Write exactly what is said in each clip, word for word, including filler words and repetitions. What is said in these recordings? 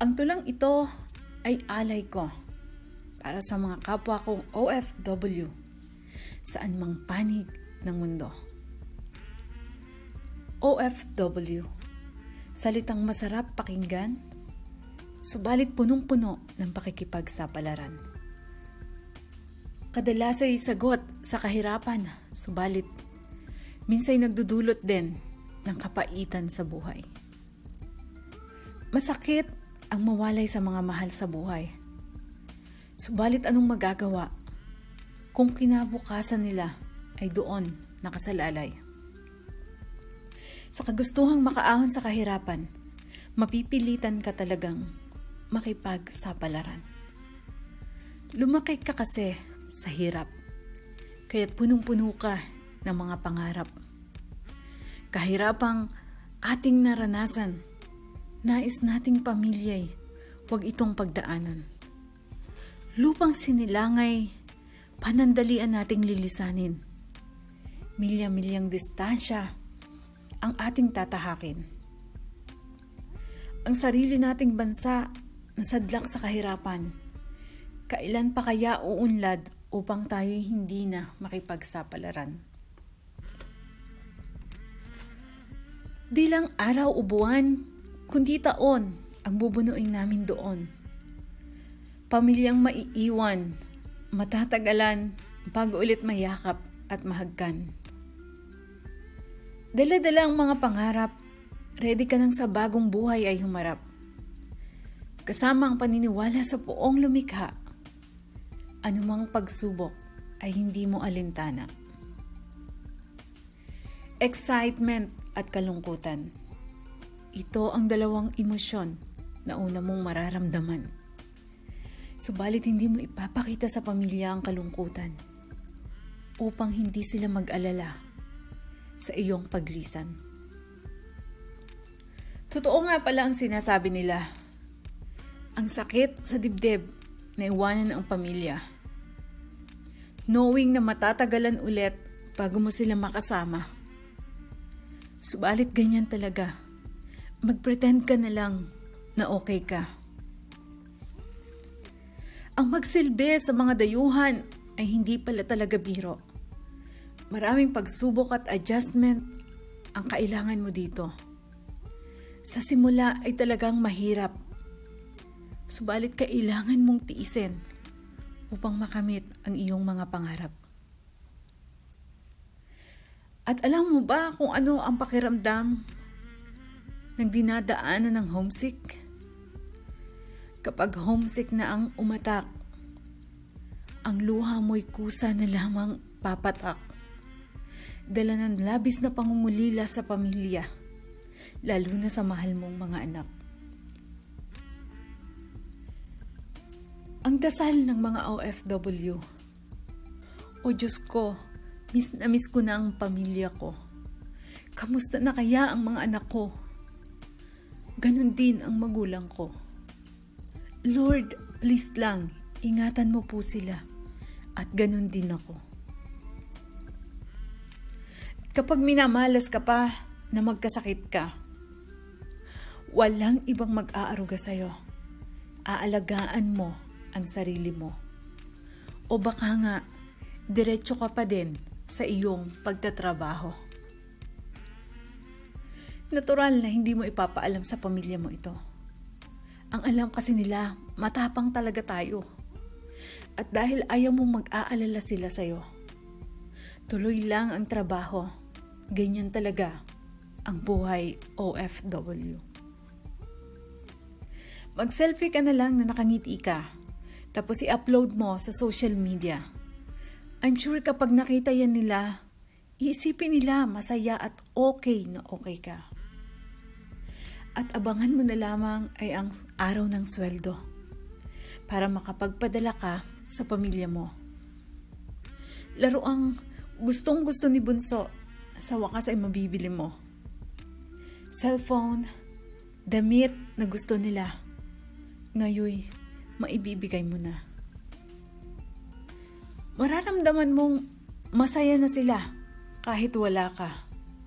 Ang tulang ito ay alay ko para sa mga kapwa kong O F W saan mang panig ng mundo. O F W, salitang masarap pakinggan, subalit punong-puno ng pakikipagsapalaran. Kadalas ay sagot sa kahirapan, subalit minsay nagdudulot din ng kapaitan sa buhay. Masakit ang mawalay sa mga mahal sa buhay. Subalit anong magagawa kung kinabukasan nila ay doon nakasalalay? Sa kagustuhang makaahon sa kahirapan, mapipilitan ka talagang makipagsapalaran. Lumaki ka kasi sa hirap, kaya't punong-puno ka ng mga pangarap. Kahirapang ating naranasan, nais nating pamilya'y huwag itong pagdaanan. Lupang sinilangay, panandalian nating lilisanin. Milya-milyang distansya ang ating tatahakin. Ang sarili nating bansa nasadlak sa kahirapan. Kailan pa kaya uunlad upang tayo hindi na makipagsapalaran? Di lang araw o buwan, kundi taon ang bubunuin namin doon. Pamilyang maiiwan, matatagalan, bago ulit mayakap at mahagkan. Dala-dala ang mga pangarap, ready ka nang sa bagong buhay ay humarap. Kasama ang paniniwala sa poong lumikha, anumang pagsubok ay hindi mo alintana. Excitement at kalungkutan. Ito ang dalawang emosyon na una mong mararamdaman. Subalit hindi mo ipapakita sa pamilya ang kalungkutan upang hindi sila mag-alala sa iyong paglisan. Totoo nga pala ang sinasabi nila. Ang sakit sa dibdib na iwanan ang pamilya. Knowing na matatagalan ulit bago mo sila makasama. Subalit ganyan talaga. Mag-pretend ka na lang na okay ka. Ang magsilbi sa mga dayuhan ay hindi pala talaga biro. Maraming pagsubok at adjustment ang kailangan mo dito. Sa simula ay talagang mahirap. Subalit kailangan mong tiisin upang makamit ang iyong mga pangarap. At alam mo ba kung ano ang pakiramdam ng dinadaanan ng homesick? Kapag homesick na ang umatak, ang luha mo'y kusa na lamang papatak. Dala ng labis na pangungulila sa pamilya, lalo na sa mahal mong mga anak. Ang dasal ng mga O F W, O Diyos ko, miss na miss ko na ang pamilya ko. Kamusta na kaya ang mga anak ko? Ganon din ang magulang ko. Lord, please lang, ingatan mo po sila at ganon din ako. Kapag minamalas ka pa na magkasakit ka, walang ibang mag-aaruga sa'yo. Aalagaan mo ang sarili mo. O baka nga, diretso ka pa din sa iyong pagtatrabaho. Natural na hindi mo ipapaalam sa pamilya mo ito. Ang alam kasi nila, matapang talaga tayo. At dahil ayaw mong mag-aalala sila sa'yo, tuloy lang ang trabaho. Ganyan talaga ang buhay O F W. Mag-selfie ka na lang na nakangiti ka, tapos i-upload mo sa social media. I'm sure kapag nakita yan nila, iisipin nila masaya at okay na okay ka. At abangan mo na lamang ay ang araw ng sweldo para makapagpadala ka sa pamilya mo. Laro ang gustong gusto ni Bunso, sa wakas ay mabibili mo. Cellphone, damit na gusto nila, ngayoy maibibigay mo na. Mararamdaman mong masaya na sila kahit wala ka.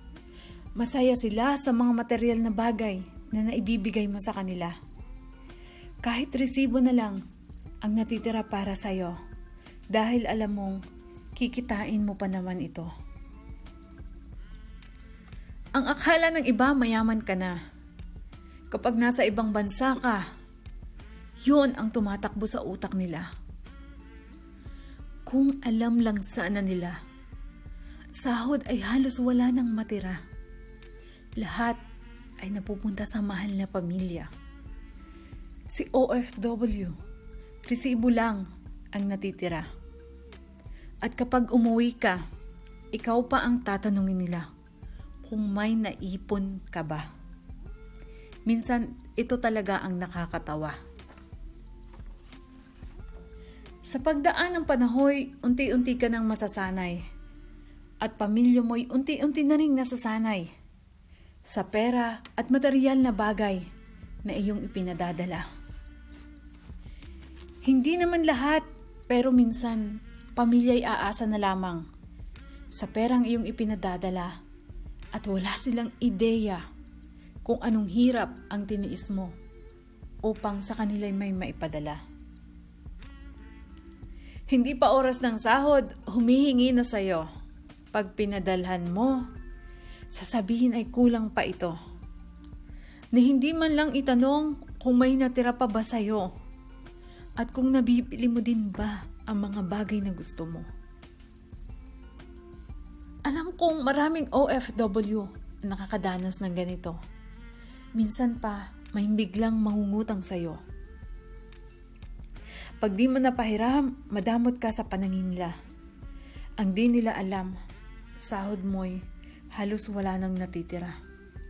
Masaya sila sa mga material na bagay na naibibigay mo sa kanila. Kahit resibo na lang ang natitira para sa'yo dahil alam mong kikitain mo pa naman ito. Ang akala ng iba mayaman ka na. Kapag nasa ibang bansa ka, yun ang tumatakbo sa utak nila. Kung alam lang sana nila, sahod ay halos wala nang matira. Lahat ay napupunta sa mahal na pamilya. Si O F W, resibo lang ang natitira. At kapag umuwi ka, ikaw pa ang tatanungin nila kung may naipon ka ba. Minsan, ito talaga ang nakakatawa. Sa pagdaan ng panahoy, unti-unti ka nang masasanay. At pamilya mo'y unti-unti na rin nasasanay sa pera at material na bagay na iyong ipinadadala. Hindi naman lahat, pero minsan, pamilya'y aasa na lamang sa perang iyong ipinadadala at wala silang ideya kung anong hirap ang tiniis mo upang sa kanila'y may maipadala. Hindi pa oras ng sahod, humihingi na sa'yo. Pag pinadalhan mo, sasabihin ay kulang pa ito. Na hindi man lang itanong kung may natira pa ba sa'yo at kung nabibili mo din ba ang mga bagay na gusto mo. Alam kong maraming O F W nakakadanas ng ganito. Minsan pa, may biglang mangungutang sa'yo. Pag di mo napahiram, madamot ka sa panangin nila. Ang di nila alam, sahod mo'y halos wala nang natitira.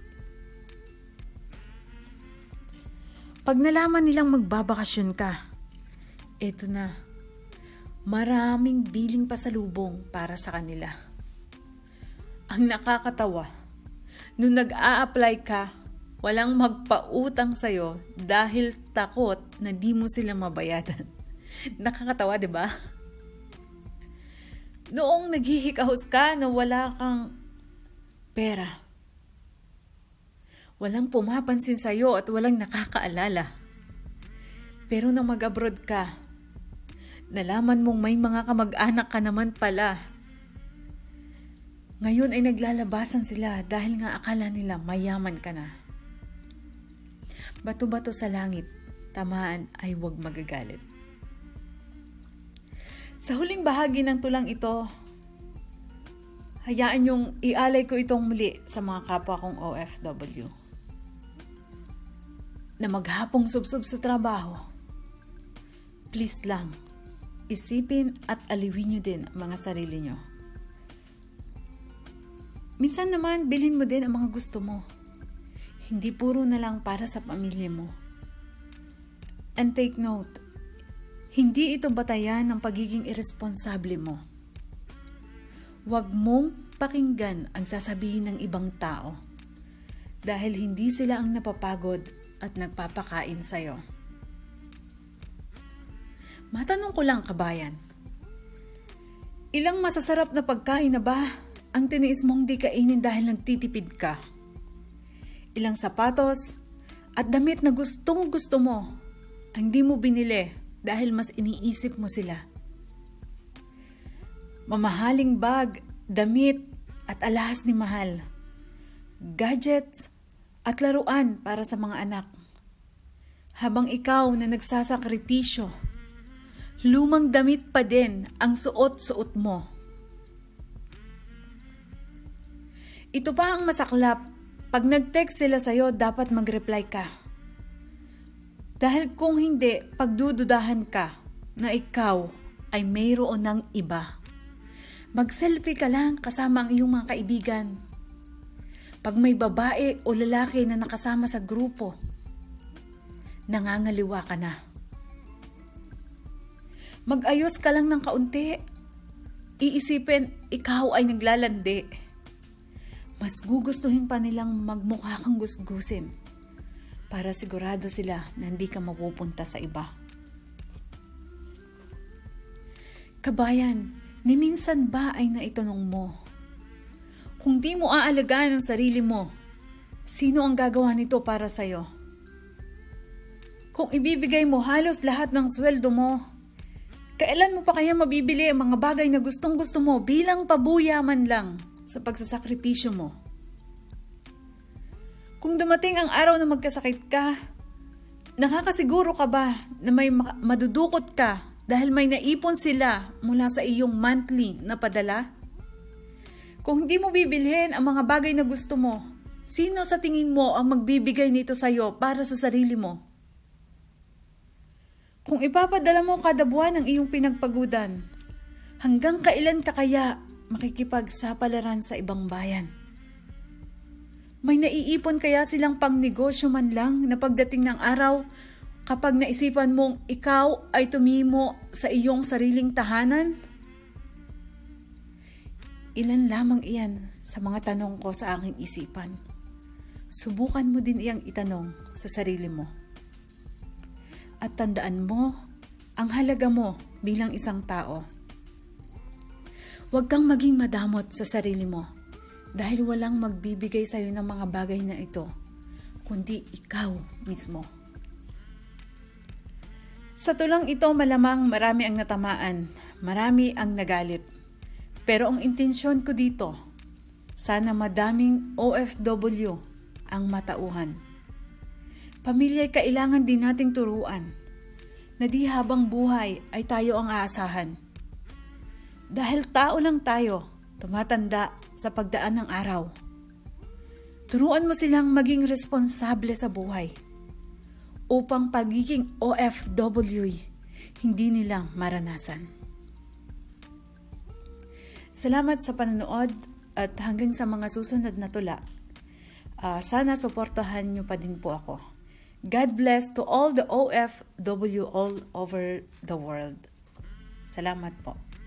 Pag nalaman nilang magbabakasyon ka, eto na, maraming biling pasalubong para sa kanila. Ang nakakatawa, nung nag-a-apply ka, walang magpautang sa'yo dahil takot na di mo sila mabayadan. Nakakatawa, di ba? Noong naghihikahos ka na wala kang pera, walang pumapansin sa'yo at walang nakakaalala. Pero nang mag-abroad ka, nalaman mong may mga kamag-anak ka naman pala. Ngayon ay naglalabasan sila dahil nga akala nila mayaman ka na. Bato-bato sa langit, tamaan ay huwag magagalit. Sa huling bahagi ng tulang ito, hayaan yung ialay ko itong muli sa mga kapwa kong O F W. Na maghapong subsob sa trabaho, please lang, isipin at aliwin nyo din ang mga sarili nyo. Minsan naman, bilhin mo din ang mga gusto mo. Hindi puro na lang para sa pamilya mo. And take note, hindi ito batayan ng pagiging irresponsable mo. Huwag mong pakinggan ang sasabihin ng ibang tao dahil hindi sila ang napapagod at nagpapakain sa'yo. Matanong ko lang, kabayan, ilang masasarap na pagkain na ba ang tiniis mong di kainin dahil nagtitipid ka? Ilang sapatos at damit na gustong gusto mo ang di mo binili dahil mas iniisip mo sila? Mamahaling bag, damit at alahas ni mahal, gadgets at laruan para sa mga anak. Habang ikaw na nagsasakripisyo, lumang damit pa din ang suot-suot mo. Ito pa ang masaklap, pag nag-text sila sa'yo, dapat mag-reply ka. Dahil kung hindi, pagdududahan ka na ikaw ay mayroon ng iba. Mag-selfie ka lang kasama ang iyong mga kaibigan. Pag may babae o lalaki na nakasama sa grupo, nangangaliwa ka na. Mag-ayos ka lang ng kaunti. Iisipin, ikaw ay naglalandi. Mas gugustuhin pa nilang magmukha kang gusgusin para sigurado sila na hindi ka mapupunta sa iba. Kabayan, ni minsan ba ay naitanong mo, kung di mo aalagaan ang sarili mo, sino ang gagawa nito para sa'yo? Kung ibibigay mo halos lahat ng sweldo mo, kailan mo pa kaya mabibili ang mga bagay na gustong gusto mo bilang pabuya man lang sa pagsasakripisyo mo? Kung dumating ang araw na magkasakit ka, nakakasiguro ka ba na may madudukot ka dahil may naipon sila mula sa iyong monthly na padala? Kung hindi mo bibilhin ang mga bagay na gusto mo, sino sa tingin mo ang magbibigay nito sa iyo para sa sarili mo? Kung ipapadala mo kada buwan ang iyong pinagpagudan, hanggang kailan ka kaya makikipagsapalaran sa ibang bayan? May naiipon kaya silang pangnegosyo man lang na pagdating ng araw, kapag naisipan mong ikaw ay tumimo sa iyong sariling tahanan? Ilan lamang iyan sa mga tanong ko sa aking isipan. Subukan mo din iyang itanong sa sarili mo. At tandaan mo ang halaga mo bilang isang tao. Huwag kang maging madamot sa sarili mo dahil walang magbibigay sa iyo ng mga bagay na ito, kundi ikaw mismo. Sa tulang ito malamang marami ang natamaan, marami ang nagalit. Pero ang intensyon ko dito, sana madaming O F W ang matauhan. Pamilya ay kailangan din nating turuan na di habang buhay ay tayo ang aasahan. Dahil tao lang tayo, tumatanda sa pagdaan ng araw. Turuan mo silang maging responsable sa buhay upang pagiging O F W hindi nila maranasan. Salamat sa panonood at hanggang sa mga susunod na tula. Uh, sana suportahan niyo pa din po ako. God bless to all the O F W all over the world. Salamat po.